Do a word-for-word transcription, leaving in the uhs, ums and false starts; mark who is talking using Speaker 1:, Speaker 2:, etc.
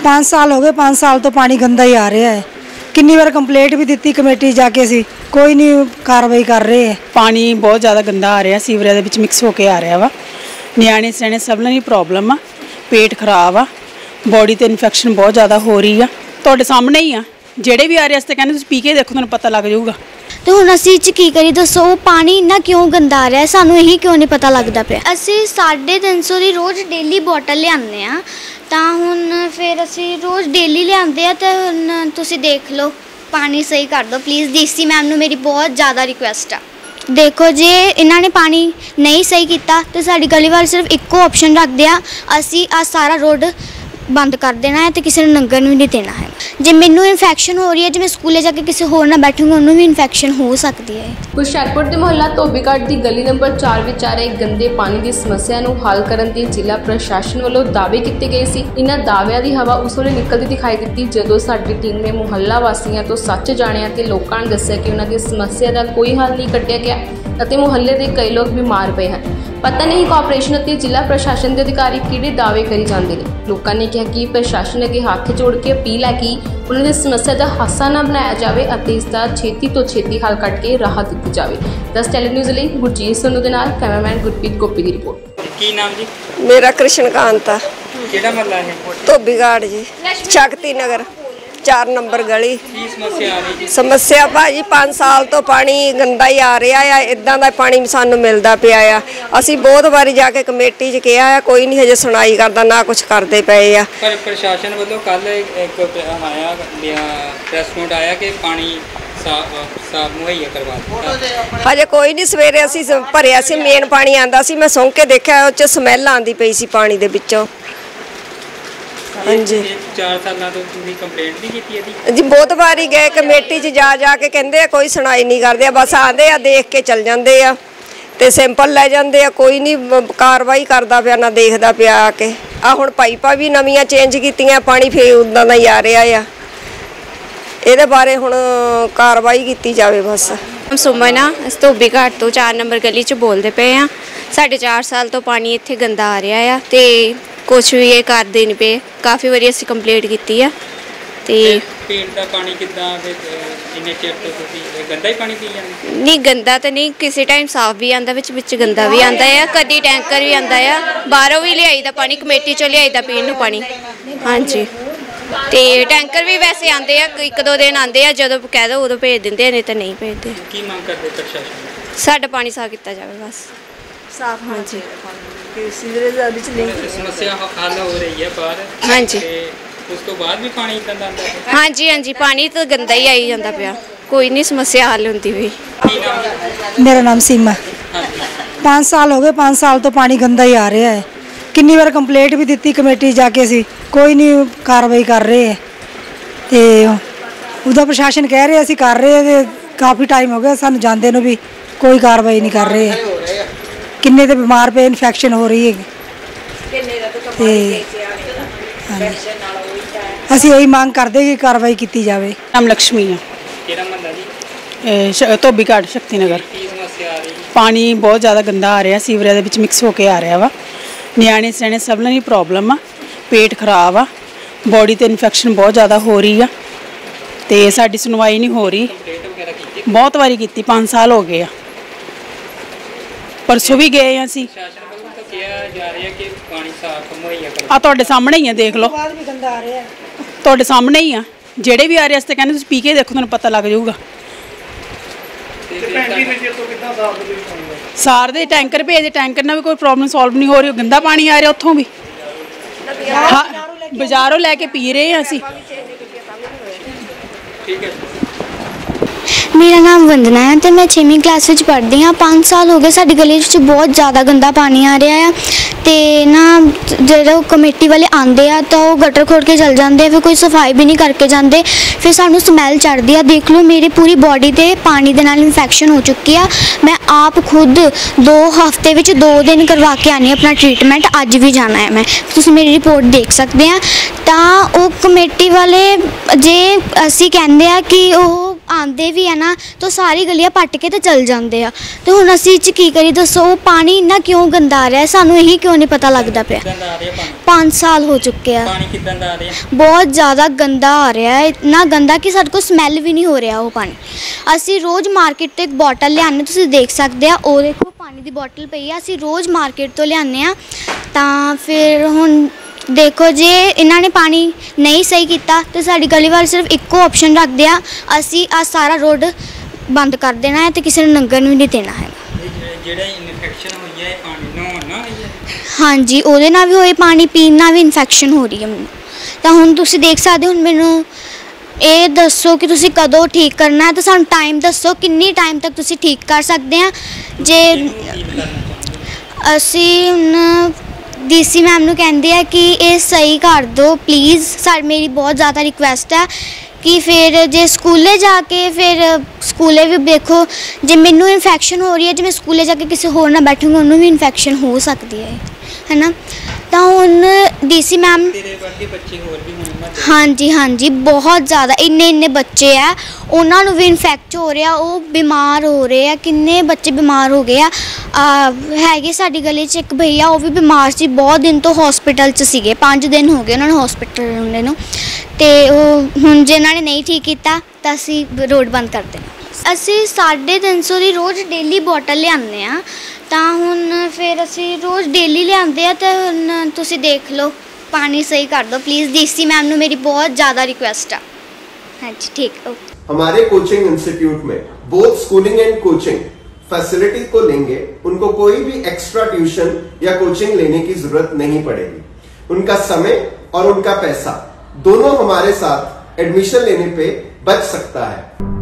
Speaker 1: पाँच साल हो गए, पाँच साल तो पानी गंदा ही आ रहा है। कितनी बार कंप्लेंट भी दी कमेटी जाके असी, कोई नहीं कार्रवाई कर रहे है।
Speaker 2: पानी बहुत ज़्यादा गंदा आ रहा, सीवरेज के मिक्स होकर आ रहा वा। नियाने सियाने सब ने प्रॉब्लम आ, पेट खराब आ, बॉडी ते इन्फेक्शन बहुत ज़्यादा हो रही है। तुहाडे सामने ही आ, ਜਿਹੜੇ भी आ रहे असते कहते तुसीं पी के देखो, तुहानूं पता लग जाऊगा।
Speaker 3: तो हुण असीं च की करी दसो, पानी इन्ना क्यों गंदा आ रहा है, सानूं यही क्यों नहीं पता लगता पिया। असीं साढ़े तीन सौ की रोज़ डेली बॉटल लियाने आ, तां हुण फिर असीं रोज़ डेली लियाते हैं। तो हुण तुसीं देख लो, पानी सही कर दो प्लीज़। डीसी मैम नूं मेरी बहुत ज़्यादा रिक्वेस्ट आ। देखो जे इन्हां ने पानी नहीं सही किया तो साडी गली वाले सिर्फ इक्को ऑप्शन रखते हैं, असीं आ सारा रोड बंद कर देना है तो किसी ने लंघन भी नहीं देना है। जे मैनू इन्फेक्शन हो रही है, जो मैं स्कूले जाके किसी होर ना बैठूंगा, उन्होंने भी इन्फेक्शन हो सकती है।
Speaker 4: हुशियारपुर के मुहल्ला धोबीघाट की गली नंबर चार विच आ रहे गंदे पानी की समस्या नूं हल करन दी जिला प्रशासन वालों दावे किए गए सी। इन्हां दाविਆਂ की हवा उस वेले निकलती दिखाई दी जदों साडी टीम ने मुहल्ला वासियों तो सच जाणिया ते लोकां ने दस्सिया कि उन्हां दी समस्या का कोई हल नहीं कढ़िया गया ਅਤੇ ਮੁਹੱਲੇ ਦੇ कई लोग बीमार पे हैं। पता नहीं कॉरपोरेशन ਅਤੇ जिला प्रशासन के अधिकारी किहड़े दावे करी जाते हैं। लोगों ने कहा कि प्रशासन अगे हाथ जोड़ के अपील है कि उन्होंने समस्या का हासा ना बनाया जाए और इसका छेती तो छेती हल कढ़ के राहत दी जाए। दस टैली न्यूज़ लिए गुरजीत सोनू के नाल कैमरामैन गुरप्रीत गोपी की रिपोर्ट।
Speaker 5: की नाम जी?
Speaker 6: मेरा कृष्णकांत है।
Speaker 5: किहड़ा महल्ला है?
Speaker 6: धोबीघाट जी, शक्ति नगर चार नंबर गली।
Speaker 5: की समस्या आ रही?
Speaker 6: समस्या भाजी पाँच साल तो पानी गंदा ही आ रहा है, इदां दा पानी सानू मिलता पिया आ। असीं बहुत बारी जाके कमेटी च कहा है, कोई नहीं हजे सुनाई करता, ना कुछ करते पे आ।
Speaker 5: पर प्रशासन वालों कल एक आया प्रेस नोट आया कि पानी साफ मुहैया करवा दिता।
Speaker 6: हजे कोई नहीं, सवेरे असीं भरिया सी, मेन पानी आंदा सी, मैं सौं के देखा उस च स्मैल आंदी पई सी पानी दे विचों। हाँ जी,
Speaker 5: चार साल तो कंप्लेंट नहीं की
Speaker 6: जी, बहुत बारी गए कमेटी च जा जाके कहते कोई सुनाई नहीं करते, बस आते आ देख के चल जाते आ ते सिंपल लै जाते आ, कोई नहीं कार्रवाई करता पिया ना देखता पिया आके। आ हुण पाइपां भी नवीं चेंज कीतियां, पानी फिर उदां दा ही आ रहा आ। ਇਹਦੇ ਬਾਰੇ ਹੁਣ ਕਾਰਵਾਈ ਕੀਤੀ ਜਾਵੇ ਬਸ।
Speaker 7: ਸੁਮਨ ਆ, ਅਸੀਂ ਧੋਬੀਘਾਟ ਤੋਂ ਚਾਰ ਨੰਬਰ ਗਲੀ 'ਚ ਬੋਲਦੇ ਪਏ ਆ। ਸਾਡੇ ਚਾਰ ਸਾਲ ਤੋਂ ਪਾਣੀ ਇੱਥੇ ਗੰਦਾ ਆ ਰਿਹਾ ਆ ਤੇ ਕੁਛ ਵੀ ਇਹ ਕਰਦੇ ਨਹੀਂ ਪਏ। ਕਾਫੀ ਵਾਰੀ ਅਸੀਂ ਕੰਪਲੇਂਟ ਕੀਤੀ ਆ ਤੇ
Speaker 5: ਪੀਣ ਦਾ ਪਾਣੀ ਕਿੱਦਾਂ ਇੰਨੇ ਚਿਰ ਤੋਂ ਤੁਸੀਂ ਗੰਦਾ ਹੀ ਪਾਣੀ ਪੀ ਜਾਂਦੇ?
Speaker 7: ਨਹੀਂ ਗੰਦਾ ਤਾਂ ਨਹੀਂ, ਕਿਸੇ ਟਾਈਮ ਸਾਫ਼ ਵੀ ਆਉਂਦਾ, ਵਿੱਚ ਵਿੱਚ ਗੰਦਾ ਵੀ ਆਉਂਦਾ ਆ, ਕਦੀ ਟੈਂਕਰ ਵੀ ਆਉਂਦਾ ਆ, ਬਾਹਰੋਂ ਵੀ ਲਿਆਈਦਾ ਪਾਣੀ, ਕਮੇਟੀ 'ਚੋਂ ਲਿਆਈਦਾ ਪੀਣ ਨੂੰ ਪਾਣੀ। ਹਾਂਜੀ, ਤੇ ਟੈਂਕਰ ਵੀ ਵੈਸੇ ਆਉਂਦੇ ਆ, ਇੱਕ ਦੋ ਦਿਨ ਆਉਂਦੇ ਆ, ਜਦੋਂ ਕਹਿ ਦੋ ਉਦੋਂ ਭੇਜ ਦਿੰਦੇ, ਨਹੀਂ ਤਾਂ ਨਹੀਂ ਭੇਜਦੇ।
Speaker 5: ਕੀ ਮੰਗ ਕਰਦੇ ਪ੍ਰਸ਼ਾਸਨ?
Speaker 7: ਸਾਡਾ ਪਾਣੀ ਸਾਫ਼ ਕੀਤਾ ਜਾਵੇ ਬਸ, ਸਾਫ਼। ਹਾਂਜੀ,
Speaker 6: ਸੀਵਰੇਜ ਦੇ ਵਿੱਚ ਨਹੀਂ
Speaker 5: ਸਮੱਸਿਆ ਹੱਲ ਹੋ ਰਹੀ ਹੈ ਬਾਹਰ।
Speaker 7: ਹਾਂਜੀ,
Speaker 5: ਉਸ ਤੋਂ ਬਾਅਦ ਵੀ ਪਾਣੀ ਇਦਾਂ ਦਾ ਆਉਂਦਾ?
Speaker 7: ਹਾਂਜੀ ਹਾਂਜੀ, ਪਾਣੀ ਤਾਂ ਗੰਦਾ ਹੀ ਆਈ ਜਾਂਦਾ ਪਿਆ, ਕੋਈ नहीं समस्या हल होती हुई।
Speaker 1: मेरा नाम सीमा। पाँच साल हो गए, पाँच साल तो पानी गंदा ही आ रहा है। कितनी बार कंप्लेंट भी दी कमेटी जाके असी, कोई नहीं कार्रवाई कर रहे है। तो उदा प्रशासन कह रहे असी कर रहे हैं, काफ़ी टाइम हो गया सानू जांदे नूं भी कोई कार्रवाई नहीं कर रहे है। किन्ने तो बीमार पे इन्फेक्शन हो रही है। असी यही मांग करते कि कार्रवाई की जाए।
Speaker 2: नाम लक्ष्मी है।
Speaker 5: ਕਿਹੜਾ ਮਹੱਲਾ ਜੀ?
Speaker 2: ਧੋਬੀਘਾਟ शक्ति नगर।
Speaker 5: ਕੀ ਸਮੱਸਿਆ ਆ ਰਹੀ?
Speaker 2: पानी बहुत ज़्यादा गंदा आ रहा, सीवरेज के मिक्स होकर आ रहा वा। नियाने सियाने सब ने प्रॉब्लम आ, पेट खराब आ, बॉडी ते इन्फेक्शन बहुत ज़्यादा हो रही है तो साडी सुनवाई नहीं हो रही।
Speaker 5: ਕੰਪਲੇਂਟ ਵਗੈਰਾ ਕੀਤੀ?
Speaker 2: बहुत बारी की, पाँच साल हो गए, परसों भी गए असी।
Speaker 5: प्रशासन ਵੱਲੋਂ ਤਾਂ ਕਿਹਾ ਜਾ ਰਿਹਾ ਕਿ ਪਾਣੀ ਸਾਫ਼ ਮੁਹੱਈਆ ਕਰਵਾ।
Speaker 2: आ तुहाडे सामने ही है, देख लो, तुहाडे सामने ही आ, ਜਿਹੜੇ भी आ रहे असते कहते तुसीं पी के देखो, तुहानूं पता लग जाऊगा। सार दे टैंकर भेजते, टैंकर ना भी कोई प्रॉब्लम सॉल्व नहीं हो रही, गंदा पानी आ रहा उत्थों भी। हाँ, बाजारों लैके पी रहे हैं असी।
Speaker 5: ठीक है।
Speaker 3: मेरा नाम वंदना है तो मैं छेवीं क्लास में पढ़ती हाँ। पाँच साल हो गए साडी गली च बहुत ज़्यादा गंदा पानी आ रहा है तो ना जो कमेटी वाले आते हैं तो वो गटर खोल के चल जाते, फिर कोई सफाई भी नहीं करके जाते, फिर सानू स्मैल चढ़ती है। देख लो मेरी पूरी बॉडी ते पानी दे नाल इन्फेक्शन हो चुकी है। मैं आप खुद दो हफ्ते विच दो दिन करवा के आनी अपना ट्रीटमेंट, अज भी जाना है मैं, तुसीं मेरी रिपोर्ट देख सकते हैं। तो वो कमेटी वाले जे असी कहते हैं कि वो ਆਉਂਦੇ ਵੀ ਆ ਨਾ ਤਾਂ ਸਾਰੀ ਗਲੀਆਂ ਪੱਟ ਕੇ ਤੇ ਚਲ ਜਾਂਦੇ ਆ। ਤੇ ਹੁਣ ਅਸੀਂ ਚ ਕੀ ਕਰੀ ਦੱਸੋ? ਉਹ ਪਾਣੀ ਇੰਨਾ ਕਿਉਂ ਗੰਦਾ ਆ ਰਿਹਾ, ਸਾਨੂੰ ਇਹੀ ਕਿਉਂ ਨਹੀਂ ਪਤਾ ਲੱਗਦਾ ਪਿਆ।
Speaker 5: ਕਿੱਦਾਂ ਦਾ ਆ ਰਿਹਾ ਪਾਣੀ?
Speaker 3: ਪੰਜ ਸਾਲ ਹੋ ਚੁੱਕੇ ਆ।
Speaker 5: ਪਾਣੀ ਕਿੱਦਾਂ ਦਾ ਆ ਰਿਹਾ?
Speaker 3: ਬਹੁਤ ਜ਼ਿਆਦਾ ਗੰਦਾ ਆ ਰਿਹਾ ਹੈ, ਇੰਨਾ ਗੰਦਾ ਕਿ ਸਾਡੇ ਕੋਲ ਸਮੈਲ ਵੀ ਨਹੀਂ ਹੋ ਰਿਹਾ ਉਹ ਪਾਣੀ। ਅਸੀਂ ਰੋਜ਼ ਮਾਰਕੀਟ ਤੋਂ ਇੱਕ ਬੋਟਲ ਲਿਆਉਂਦੇ, ਤੁਸੀਂ ਦੇਖ ਸਕਦੇ ਆ ਉਹ ਦੇਖੋ ਪਾਣੀ ਦੀ ਬੋਟਲ ਪਈ ਆ, ਅਸੀਂ ਰੋਜ਼ ਮਾਰਕੀਟ ਤੋਂ ਲਿਆਉਂਦੇ ਆ। ਤਾਂ ਫਿਰ ਹੁਣ ਦੇਖੋ ਜੇ ਇਹਨਾਂ ਨੇ ਪਾਣੀ ਨਹੀਂ ਸਹੀ ਕੀਤਾ ਤਾਂ ਸਾਡੀ ਗਲੀ ਵਾਲੇ ਸਿਰਫ ਇੱਕੋ ਆਪਸ਼ਨ ਰੱਖਦੇ ਆ, ਅਸੀਂ ਆ ਸਾਰਾ ਰੋਡ ਬੰਦ ਕਰ ਦੇਣਾ ਹੈ ਤੇ ਕਿਸੇ ਨੂੰ ਲੰਘਣ ਵੀ ਨਹੀਂ ਦੇਣਾ ਹੈ।
Speaker 5: ਜਿਹੜਾ ਇਨਫੈਕਸ਼ਨ ਹੋਈ ਹੈ ਪਾਣੀ ਨਹਾਉਣ ਨਾਲ ਹੋਈ ਹੈ?
Speaker 3: ਹਾਂਜੀ, ਉਹਦੇ ਨਾਲ ਵੀ ਹੋਈ, ਪਾਣੀ ਪੀਣ ਨਾਲ ਵੀ ਇਨਫੈਕਸ਼ਨ ਹੋ ਰਹੀ ਹੈ ਮੈਨੂੰ। ਤਾਂ ਹੁਣ ਤੁਸੀਂ ਦੇਖ ਸਕਦੇ ਹੋ, ਹੁਣ ਮੈਨੂੰ ਇਹ ਦੱਸੋ ਕਿ ਤੁਸੀਂ ਕਦੋਂ ਠੀਕ ਕਰਨਾ ਹੈ, ਤਾਂ ਸਾਨੂੰ ਟਾਈਮ ਦੱਸੋ ਕਿੰਨੀ ਟਾਈਮ ਤੱਕ ਤੁਸੀਂ ਠੀਕ ਕਰ ਸਕਦੇ ਆ। ਜੇ ਅਸੀਂ ਹੁਣ ਡੀਸੀ ਮੈਮ ਨੂੰ ਕਹਿੰਦੇ ਆ ਕਿ ਇਹ ਸਹੀ ਕਰ ਦਿਓ ਪਲੀਜ਼, ਸਾ ਮੇਰੀ ਬਹੁਤ ਜ਼ਿਆਦਾ ਰਿਕੁਐਸਟ ਹੈ ਕਿ ਫਿਰ ਜੇ ਸਕੂਲੇ ਜਾ ਕੇ ਫਿਰ ਸਕੂਲੇ ਵੀ ਦੇਖੋ, ਜੇ ਮੈਨੂੰ ਇਨਫੈਕਸ਼ਨ ਹੋ ਰਹੀ ਹੈ, ਜੇ ਮੈਂ ਸਕੂਲੇ ਜਾ ਕੇ ਕਿਸੇ ਹੋਰ ਨਾਲ ਬੈਠੂੰਗੀ ਉਹਨੂੰ ਵੀ ਇਨਫੈਕਸ਼ਨ ਹੋ ਸਕਦੀ ਹੈ ਹੈ ਨਾ। ਤਾਂ ਹੁਣ ਡੀਸੀ ਮੈਮ
Speaker 5: ਤੇਰੇ ਵਰਗੇ ਬੱਚੇ ਹੋਰ ਵੀ ਹੋਣ ਨਾ?
Speaker 3: ਹਾਂਜੀ ਹਾਂਜੀ, ਬਹੁਤ ਜ਼ਿਆਦਾ ਇੰਨੇ ਇੰਨੇ ਬੱਚੇ ਆ, ਉਹਨਾਂ ਨੂੰ ਵੀ ਇਨਫੈਕਟ ਹੋ ਰਿਹਾ, ਉਹ ਬਿਮਾਰ ਹੋ ਰਹੇ ਆ, ਕਿੰਨੇ ਬੱਚੇ ਬਿਮਾਰ ਹੋ ਗਏ ਆ। ਹੈਗੇ ਸਾਡੀ ਗਲੀ 'ਚ ਇੱਕ ਭਈਆ, ਉਹ ਵੀ ਬਿਮਾਰ ਸੀ, ਬਹੁਤ ਦਿਨ ਤੋਂ ਹੌਸਪੀਟਲ 'ਚ ਸੀਗੇ, ਪੰਜ ਦਿਨ ਹੋ ਗਏ ਉਹਨਾਂ ਨੂੰ ਹੌਸਪੀਟਲ ਹੁੰਦੇ ਨੂੰ। ਅਤੇ ਉਹ ਹੁਣ ਜੇ ਇਹਨਾਂ ਨੇ ਨਹੀਂ ਠੀਕ ਕੀਤਾ ਤਾਂ ਅਸੀਂ ਰੋਡ ਬੰਦ ਕਰ ਦੇਣਾ। ਅਸੀਂ ਸਾਢੇ ਤਿੰਨ ਸੌ ਦੀ ਰੋਜ਼ ਡੇਲੀ ਬੋਟਲ ਲਿਆਉਂਦੇ ਹਾਂ, ਤਾਂ ਹੁਣ ਫਿਰ ਅਸੀਂ ਰੋਜ਼ ਡੇਲੀ ਲਿਆਉਂਦੇ ਆ। ਅਤੇ ਹੁਣ ਤੁਸੀਂ ਦੇਖ ਲਓ पानी सही कर दो प्लीज़, डीसी मैम ने मेरी बहुत ज़्यादा रिक्वेस्ट है। हाँ जी ठीक है।
Speaker 8: हमारे कोचिंग इंस्टीट्यूट में both schooling and coaching facility को लेंगे, उनको कोई भी एक्स्ट्रा ट्यूशन या कोचिंग लेने की जरूरत नहीं पड़ेगी। उनका समय और उनका पैसा दोनों हमारे साथ एडमिशन लेने पे बच सकता है।